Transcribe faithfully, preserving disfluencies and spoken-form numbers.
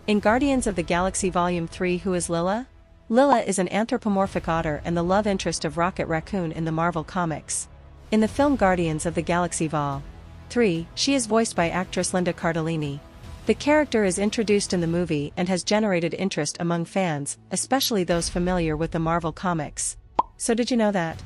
In Guardians of the Galaxy Volume three, who is Lylla? Lylla is an anthropomorphic otter and the love interest of Rocket Raccoon in the Marvel Comics. In the film Guardians of the Galaxy Vol. three, she is voiced by actress Linda Cardellini. The character is introduced in the movie and has generated interest among fans, especially those familiar with the Marvel Comics. So did you know that?